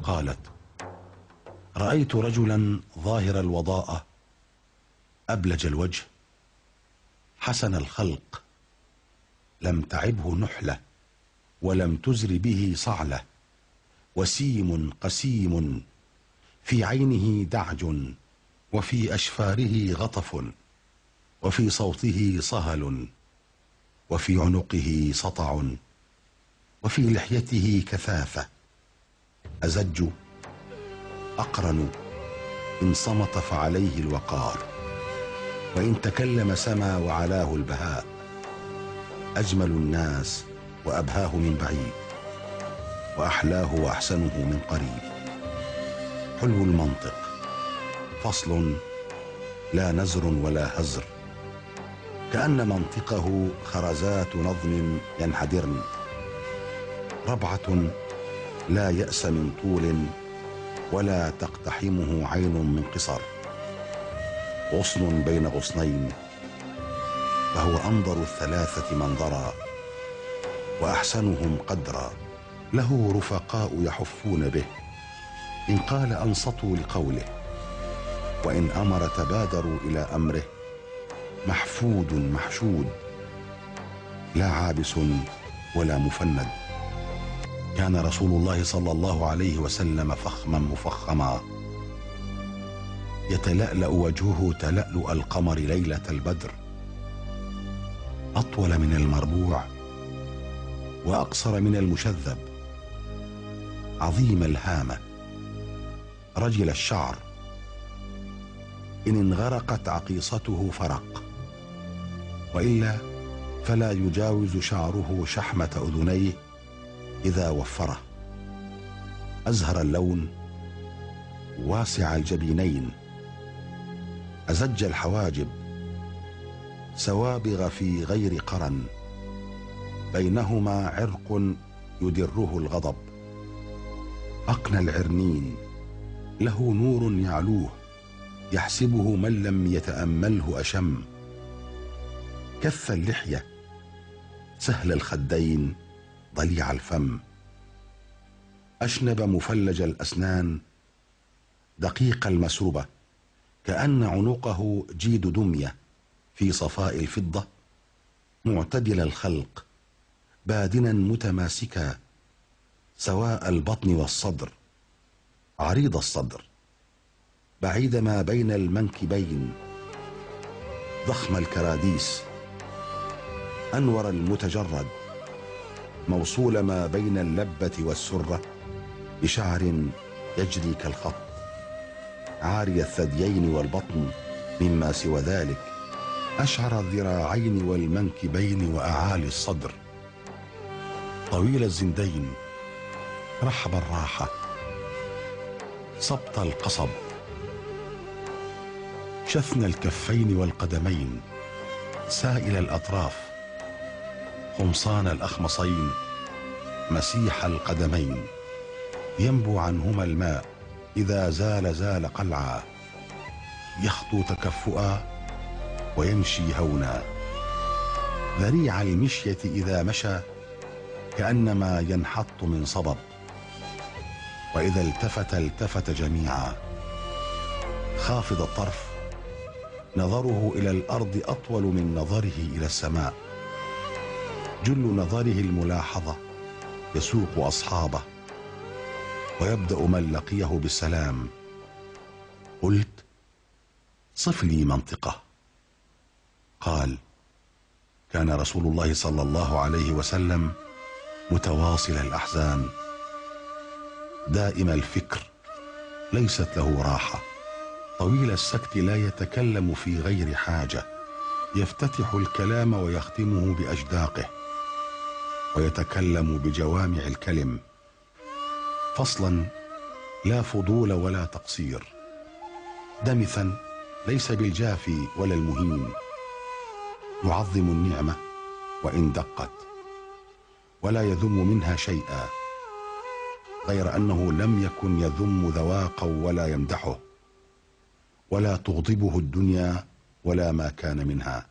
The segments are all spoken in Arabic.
قالت: رأيت رجلا ظاهر الوضاءة، أبلج الوجه، حسن الخلق، لم تعبه نحلة ولم تزر به صعلة، وسيم قسيم، في عينه دعج، وفي أشفاره غطف، وفي صوته صهل، وفي عنقه سطع، وفي لحيته كثافة، أزج أقرن، إن صمت فعليه الوقار، وإن تكلم سما وعلاه البهاء، أجمل الناس وأبهاه من بعيد، وأحلاه وأحسنه من قريب، حلو المنطق، فصل لا نزر ولا هزر، كأن منطقه خرزات نظم ينحدرن، ربعة لا يأس من طول ولا تقتحمه عين من قصر، غصن بين غصنين، فهو أنظر الثلاثة منظرا وأحسنهم قدرا، له رفقاء يحفون به، إن قال أنصتوا لقوله، وإن أمر تبادروا إلى أمره، محفود محشود، لا عابس ولا مفند. كان رسول الله صلى الله عليه وسلم فخما مفخما، يتلألأ وجهه تلألؤ القمر ليلة البدر، أطول من المربوع وأقصر من المشذب، عظيم الهامة، رجل الشعر، إن انغرقت عقيصته فرق، وإلا فلا يجاوز شعره شحمة أذنيه إذا وفره، أزهر اللون، واسع الجبينين، أزج الحواجب، سوابغ في غير قرن، بينهما عرق يدره الغضب، أقنى العرنين، له نور يعلوه، يحسبه من لم يتأمله أشم، كث اللحية، سهل الخدين، ضليع الفم، أشنب مفلج الأسنان، دقيق المسربة، كأن عنقه جيد دمية في صفاء الفضة، معتدل الخلق، بادنا متماسكا، سواء البطن والصدر، عريض الصدر، بعيد ما بين المنكبين، ضخم الكراديس، أنور المتجرد، موصول ما بين اللبة والسرة بشعر يجري كالخط، عاري الثديين والبطن مما سوى ذلك، أشعر الذراعين والمنكبين وأعالي الصدر، طويل الزندين، رحب الراحة، سبط القصب، شثن الكفين والقدمين، سائل الأطراف، خمصان الأخمصين، مسيح القدمين، ينبو عنهما الماء، إذا زال قلعا، يخطو تكفؤا ويمشي هونا، ذريع المشية إذا مشى، كأنما ينحط من صبب، وإذا التفت جميعا، خافض الطرف، نظره إلى الأرض أطول من نظره إلى السماء، جل نظره الملاحظة، يسوق أصحابه، ويبدأ من لقيه بالسلام. قلت: صف لي منطقة. قال: كان رسول الله صلى الله عليه وسلم متواصل الأحزان، دائم الفكر، ليست له راحة، طويل السكت، لا يتكلم في غير حاجة، يفتتح الكلام ويختمه بأجداقه، ويتكلم بجوامع الكلم، فصلا لا فضول ولا تقصير، دمثا ليس بالجافي ولا المهين، يعظم النعمة وإن دقت، ولا يذم منها شيئا، غير أنه لم يكن يذم ذواقا ولا يمدحه، ولا تغضبه الدنيا ولا ما كان منها،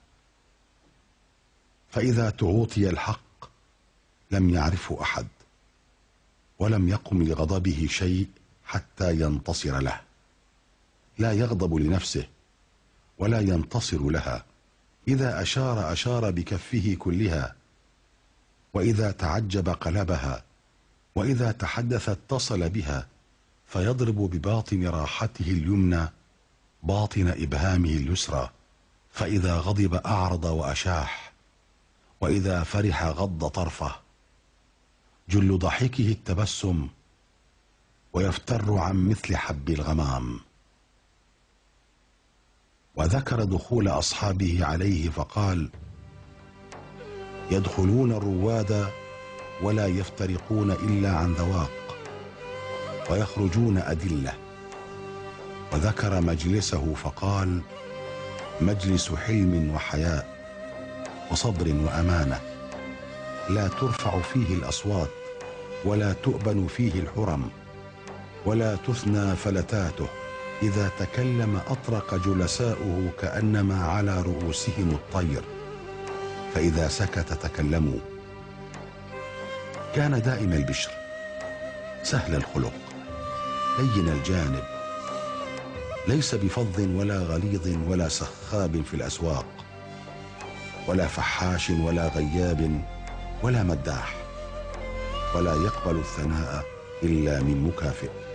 فإذا تعوطي الحق لم يعرفه أحد، ولم يقم لغضبه شيء حتى ينتصر له، لا يغضب لنفسه ولا ينتصر لها. إذا أشار بكفه كلها، وإذا تعجب قلبها، وإذا تحدث اتصل بها، فيضرب بباطن راحته اليمنى باطن إبهامه اليسرى، فإذا غضب أعرض وأشاح، وإذا فرح غض طرفه. جل ضحكه التبسم، ويفتر عن مثل حب الغمام. وذكر دخول أصحابه عليه فقال: يدخلون الرواد ولا يفترقون إلا عن ذواق، ويخرجون أدلة. وذكر مجلسه فقال: مجلس حلم وحياء وصبر وأمانة، لا ترفع فيه الأصوات ولا تؤبن فيه الحرم، ولا تثنى فلتاته. إذا تكلم أطرق جلساؤه كأنما على رؤوسهم الطير، فإذا سكت تكلموا. كان دائم البشر، سهل الخلق، لين الجانب، ليس بفظ ولا غليظ ولا سخاب في الأسواق، ولا فحاش ولا غياب ولا مداح، ولا يقبل الثناء إلا من مكافئ.